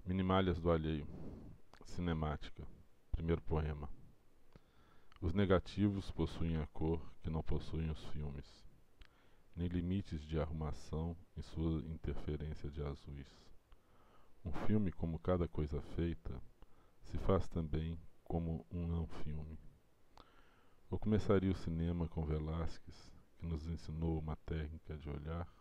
Minimalhas do alheio. Cinemática. Primeiro poema. Os negativos possuem a cor que não possuem os filmes, nem limites de arrumação em sua interferência de azuis. Um filme, como cada coisa feita, se faz também como um não-filme. Ou começaria o cinema com Velázquez, que nos ensinou uma técnica de olhar?